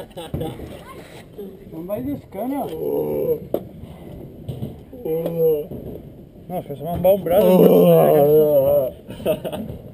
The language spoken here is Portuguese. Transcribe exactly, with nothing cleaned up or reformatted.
Não vai descando. Nossa, você vai um bom braço.